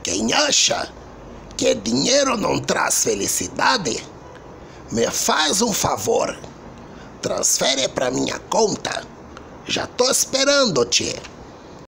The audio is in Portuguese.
Quem acha que dinheiro não traz felicidade, me faz um favor. Transfere pra minha conta. Já tô esperando, tchê.